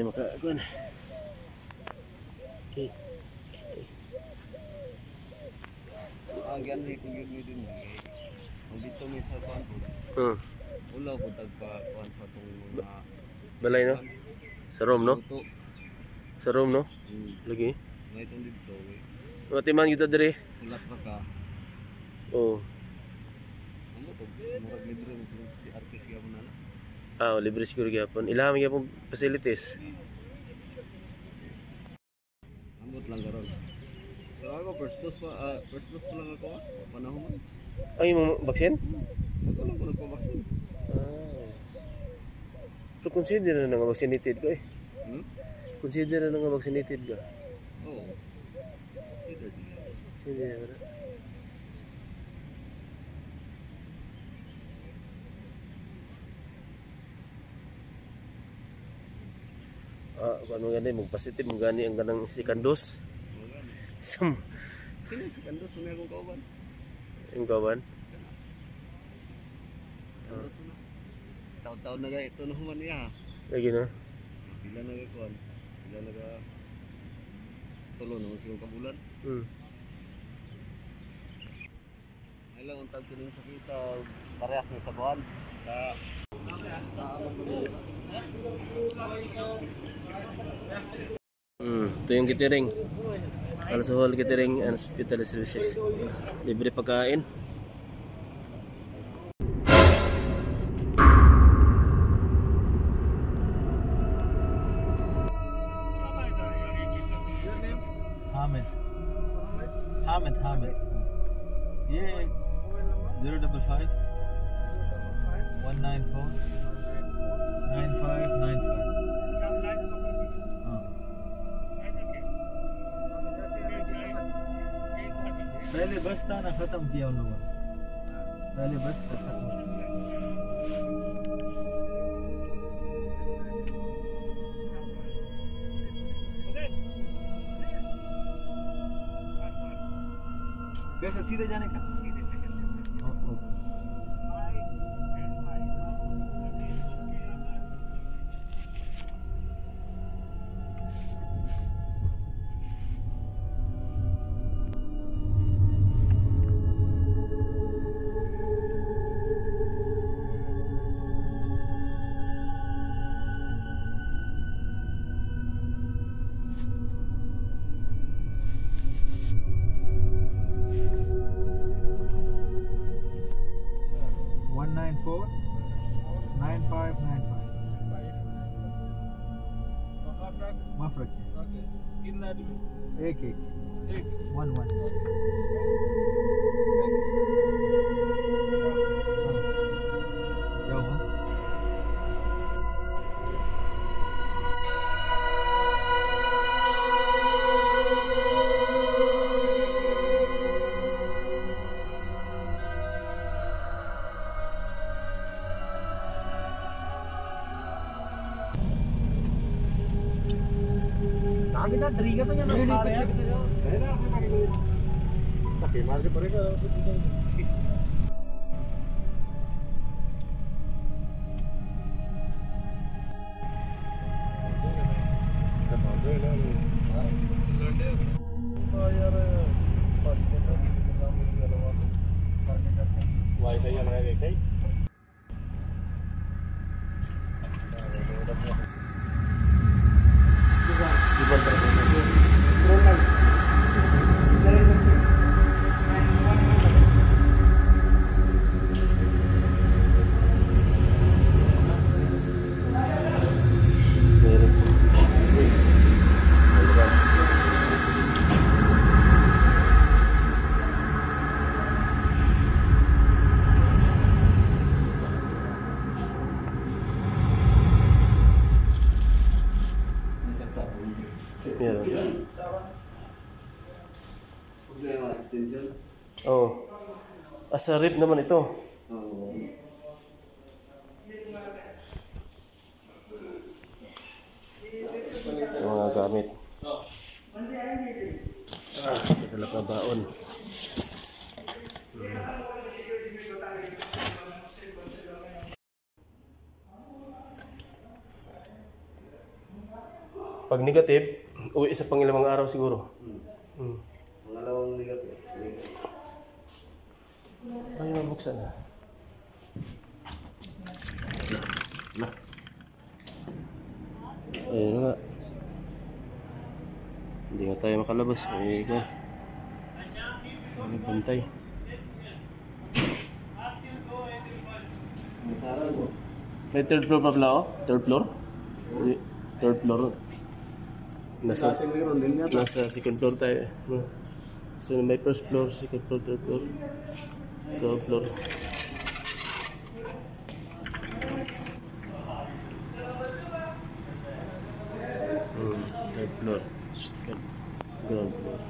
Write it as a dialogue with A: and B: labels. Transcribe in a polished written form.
A: makakuan. Okay.
B: Agyan ni kung yun din kung dito may sa kuan po. Wala ko tagpa kuan sa tong mga
A: balay no? Sa room no? Sa room no? Lagi.
B: May itong dito eh.
A: Mati man kita dire.
B: Ulat pa ka.
A: Oh.
B: Ano to? Murag libre mo si artist ka mo na.
A: Libre siguro gyapon. Ilaham gyapon facilities.
B: Ambot lang karon. Pero ako first dose pa lang ako panahon mo.
A: Ay mo vaksin?
B: Ako lang ko nagpa-vaksin.
A: So consider na nga vaccinated ka eh. Consider na nga vaccinated ka.
B: Oo.
A: Consider na. Ano gani magpositive mo gani ang ganang second dose. Sam.
B: Second dose na akong kauban.
A: Yung kauban.
B: Taon-taon na ito na human niya.
A: Lagi no.
B: Bila na kuan. Bila na tulo naman silang kabulan. Ay lang ang tag kining sakita parehas na sa kuan.
A: Ito yung catering. Alcohol catering and hospital services. Libre pagkain. Hamid. Yeah. 055 194 9595. पहले बस था ना खत्म किया उन लोगों ने पहले बस था खत्म कैसे सीधे जाने का मफरक कितना आदमी एक 1 क्या हुआ kita terikat tuh yang nol ya. Pakai market mereka. Oh, asa rip naman ito. Mga gamit. Dala pa baon. Pag negative, uwi sa pangilamang araw siguro.
B: Pangalawang negative.
A: Ay, mabuksan na. Ayun na nga. Hindi nga tayo makalabas. Ay, ikaw. Ay, bantay. May third floor pa pala ako? Third floor? Hindi. Third floor. Nasa second floor tayo. So may first floor, second floor, third floor. Third floor. Third floor. Second. Ground floor.